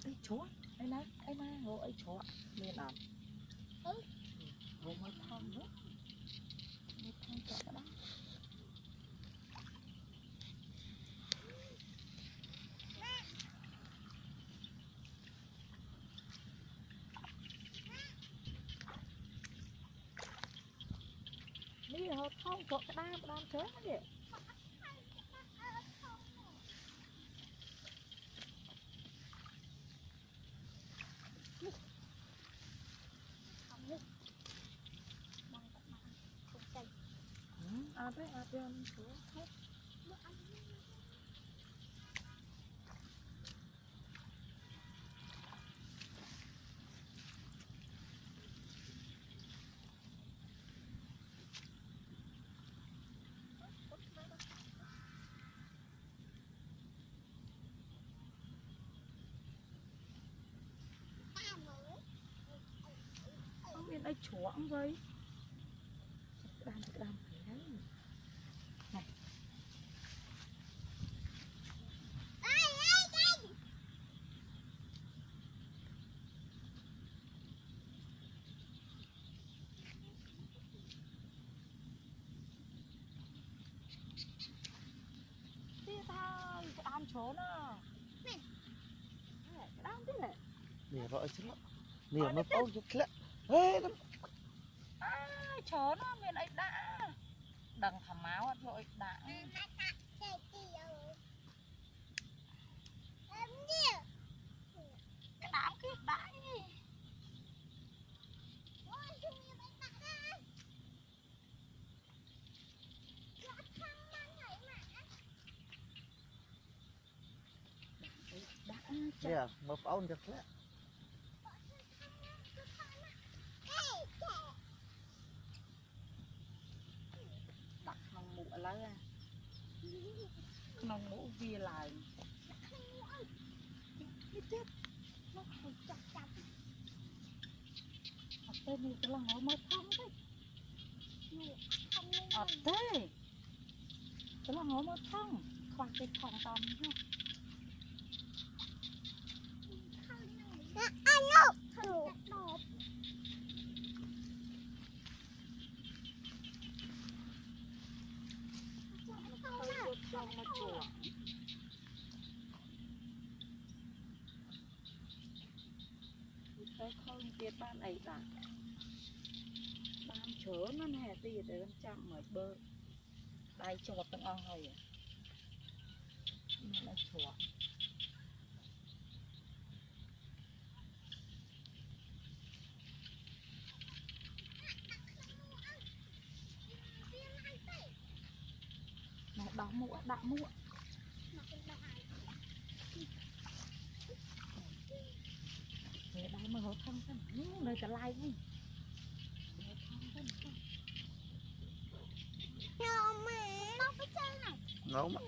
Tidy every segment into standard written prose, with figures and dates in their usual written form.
ấy chúa ấy nè hồ ấy chúa miền ẩm hồ mới thong nữa mới thong cho cái đó đi hồ thong cho cái đam chớm vậy à thế anh chúa hết không biết ấy chúa vậy đam phải đấy này đi thôi cái đam chúa nó cái đam thế này nè vợ chứ nè nó tao chút lẹ ê nó chó nó miền ấy đã đằng thầm máu rồi đã cái đám kia đã gì nè mà tao chút lẹ đặt nòng mũ lấy nòng mũ vi lại nó chặt tên này cái lòng nó mới thông đấy thế cái lòng nó mới thông khoan cái phòng tầm nhá không mà chùa cái không tiết ban ấy đã ban chớ nó nè thì để làm chậm mới bơ đây cho một tầng ong rồi nó là chùa nó đỏ mụa để đây mà hốt không thân nơi cả lai đi nấu mà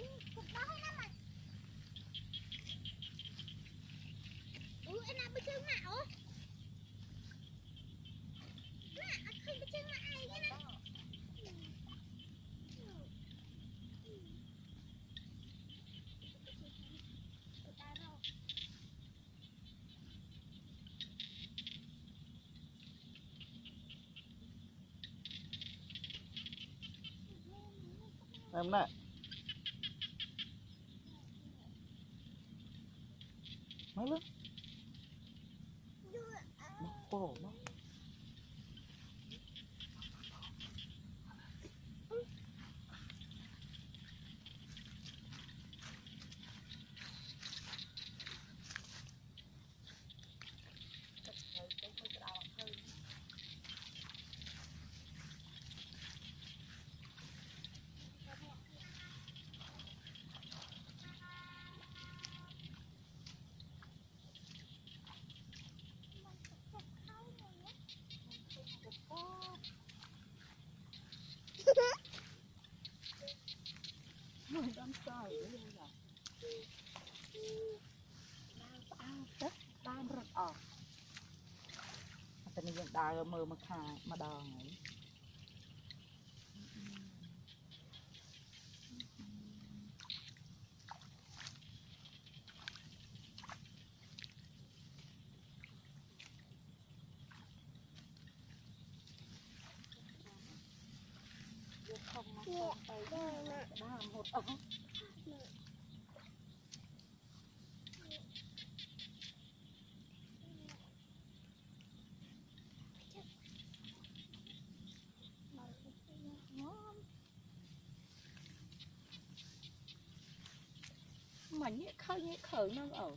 em này nó lớn nó cổ nó người đang trời luôn rồi tết đam rấtแต่นี่ยังได้มือมาขายมาดอง Đàm hột ống. Mà nhẹ khởi nó ở.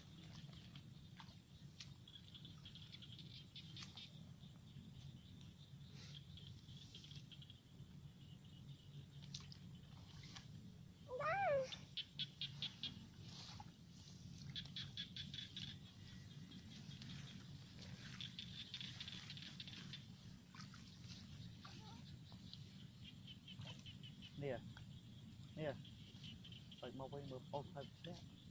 Nè, nè, phải mau quay mở ôm thật đấy.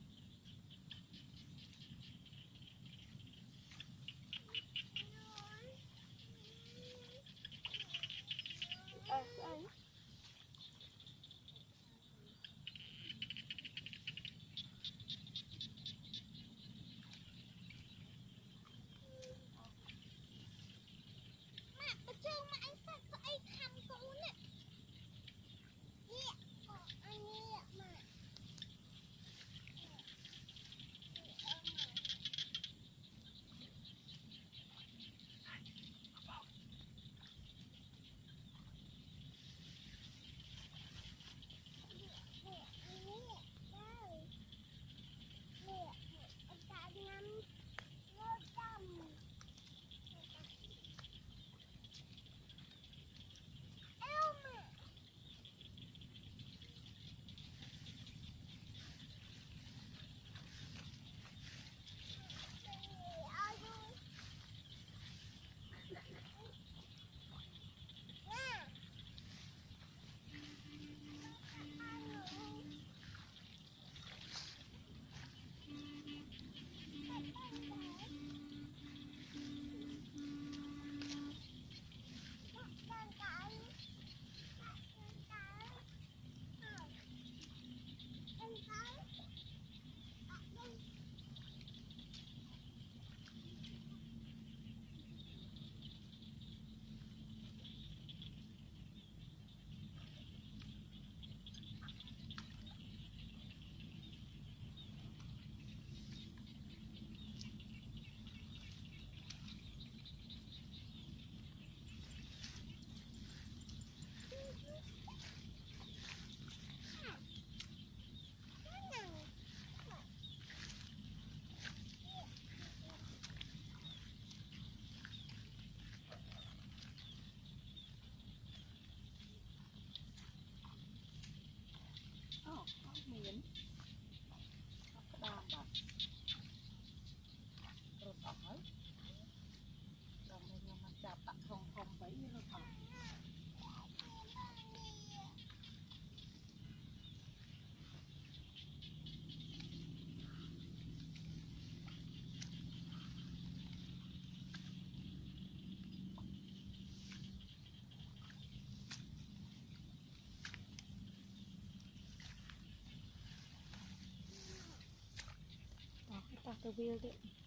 Miếng. Cái đàm bạc. Rồi ở. Đồng này mà mình chạp tặng không vậy rồi ở. Cái ta tôi bia đấy.